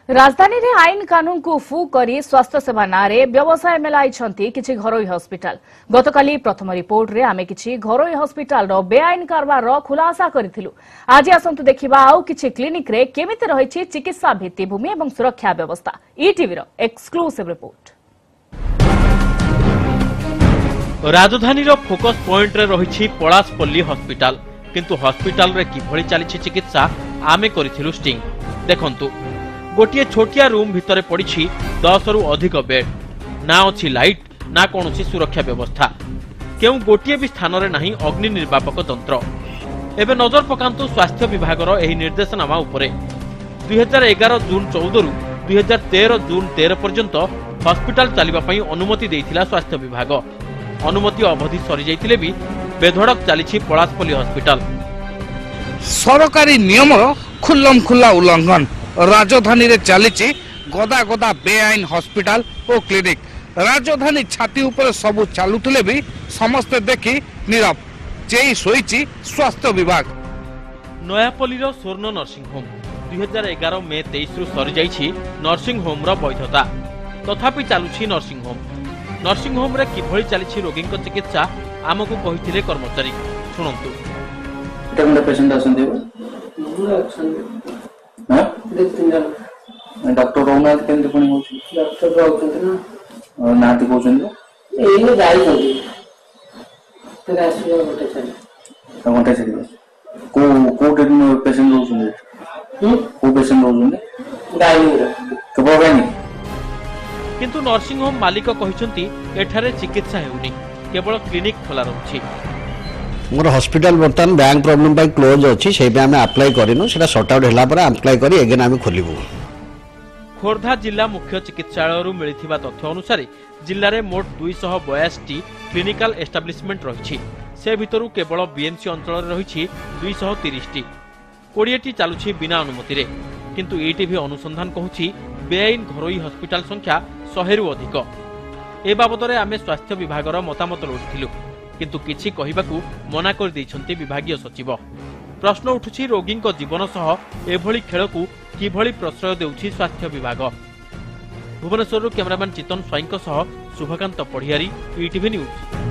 राजधानी रे आईन कानून को फू करी स्वास्थ्य सेवा नारे व्यवसाय मेलाई किछि घरोई हॉस्पिटल। गतकाली प्रथम रिपोर्ट रे आमे किछि घरोई हॉस्पिटल रो बेआईन कारबार रो खुलासा करिथिलु। आज आसंतु देखिबा आउ किछि क्लिनिक रे केमिति रहिछि चिकित्सा भित्तिभूमि एवं सुरक्षा व्यवस्था। ETV रो एक्सक्लूसिव रिपोर्ट। राजधानी रो फोकस पॉइंट रे रहिछि पलासपल्ली हॉस्पिटल, किंतु हॉस्पिटल रे किभଳି चलिछि चिकित्सा आमे करिथिलु स्टिंग। देखंतु गोटे छोटिया रूम भितरे पड़ी 10 रु अधिक बेड, ना अच्छी लाइट ना कौन सुरक्षा व्यवस्था, क्यों गोटे भी स्थान में नहीं अग्नि निर्वापक तंत्र। एबे नजर पकांतु स्वास्थ्य विभाग एही निर्देशनामा उपरे। 2011 जून 14 रु 2013 जून 13 पर्यंत हॉस्पिटल चलिबा पई अनुमति देइथिला स्वास्थ्य विभाग। अनुमति अवधि सरी जाइतिले भी बेधड़क चली पलासपल्ली हॉस्पिटल। सरकारी नियम खुल्लम खुल्ला उल्लंघन। राजधानी रे चली गदा गदा बेआईन हॉस्पिटल और क्लिनिक। राजधानी छाती ऊपर सबू चलुले भी समस्ते देखी नीरव। चेई सोईची स्वास्थ्य विभाग। नयापल्ली स्वर्ण नर्सिंग होम 2011 मे 23 रु सरी जाइछि नर्सिंग होम रो वैधता। तथापि चालुछि नर्सिंग होम। नर्सिंग होम रे किभଳି चलिछि रोगीक चिकित्सा आमको कहिथिले कर्मचारी। सुनंतु पेशेंट आसंदी डॉक्टर रोना केंद्र कोनी होछि डॉक्टर रहउछन्ती ना नाती कहउछन्ती एइने जाई होछि तेरा आसीबा गोटे छाडी को ट्रीटमेंट पेशेंट रहउछन्ती को पेशेंट रहउछन्ती गाइनी केवल गाइनी। किंतु नर्सिंग होम मालिक कहिसंती एठारे चिकित्सा हेउनी, केवल क्लिनिक खोला रहउछि। मोर हॉस्पिटल बर्तमान बैंक प्रॉब्लम बाय क्लोज अछि, से पे हमें अप्लाई करिनो, सेटा सॉर्ट आउट होला पर अप्लाई करी अगेन हमें खोलिबो। खोर्धा जिला मुख्य चिकित्सालय रु मिलिथिबा तथ्य अनुसार जिल्ला रे मोट 282 क्लिनिकल एस्टाब्लिशमेंट रहिछि। से भितरु केवल बीएमसी अंचल रे रहिछि 230 20 चालुछि बिना अनुमति रे। किंतु ETV अनुसंधान कहूछि बेआईन घरोई हॉस्पिटल संख्या 100 रु अधिक। ए बाबदरे आमे स्वास्थ्य विभाग रो मतामत लोडिथिलु, किंतु किछि कहिबाकू मना कर दैछन्ति विभागीय सचिव। प्रश्न उठुछि रोगीक जीवन सह एभଳି खेलकू किभଳି प्रश्रय देउछि स्वास्थ्य विभाग। भुवनेश्वर कैमरामैन चितन स्वाईंक सह शुभकांत पढ़ियारी, ETV न्यूज।